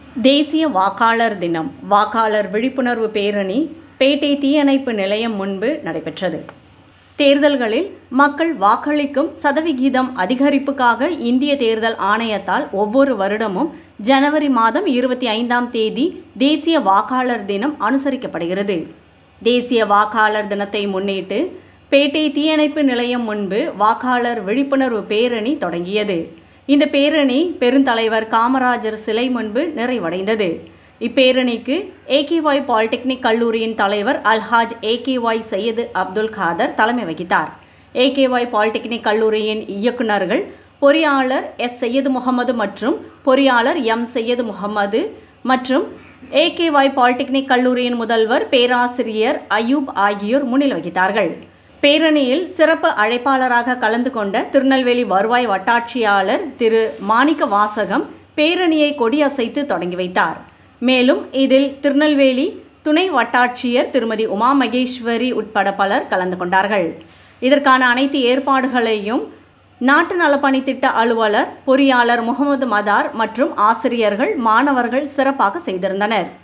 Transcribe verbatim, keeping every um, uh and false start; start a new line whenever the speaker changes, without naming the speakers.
தேசிய வாக்காளர் தினம் வாக்காளர் விழிப்புணர்வு பேரணி பேட்டை தீயணைப்பு நிலையம் முன்பு நடைபெற்றது. தேர்தல்களில் மக்கள் வாக்களிக்கும் சதவிகிதம் அதிகரிப்புக்காக இந்திய தேர்தல் ஆணையத்தால் ஒவ்வொரு வருடமும் ஜனவரி மாதம் இருபத்தி ஐந்தாம் தேதி தேசிய வாக்காளர் தினம் அனுசரிக்கப்படுகிறது. தேசிய வாக்காளர் தினத்தை முன்னிட்டு பேட்டை தீயணைப்பு நிலையம் முன்பு வாக்காளர் விழிப்புணர்வு பேரணி தொடங்கியது. இந்த பேரணி பெருந்தலைவர் காமராஜர் சிலை முன்பு நிறைவடைந்தது. இப்பேரணிக்கு ஏகேஒய் பாலிடெக்னிக் கல்லூரியின் தலைவர் அல்ஹாஜ் ஏகேஒய் சையது அப்துல் காதர் தலைமை வகித்தார். ஏகேஒய் பாலிடெக்னிக் கல்லூரியின் இயக்குநர்கள் பொறியாளர் எஸ் சையது முகமது மற்றும் பொறியாளர் எம் சையது முகமது மற்றும் ஏகேஒய் பாலிடெக்னிக் கல்லூரியின் முதல்வர் பேராசிரியர் அயூப் ஆகியோர் முன்னிலை வகித்தார்கள். பேரணியில் சிறப்பு அழைப்பாளராக கலந்து கொண்ட திருநெல்வேலி வருவாய் வட்டாட்சியாளர் திரு மாணிக்க வாசகம் பேரணியை கொடியசைத்து தொடங்கி வைத்தார். மேலும் இதில் திருநெல்வேலி துணை வட்டாட்சியர் திருமதி உமா மகேஸ்வரி உட்பட பலர் கலந்து கொண்டார்கள். இதற்கான அனைத்து ஏற்பாடுகளையும் நாட்டு நலப்பணி திட்ட அலுவலர் பொறியாளர் முகமது மதார் மற்றும் ஆசிரியர்கள் மாணவர்கள் சிறப்பாக செய்திருந்தனர்.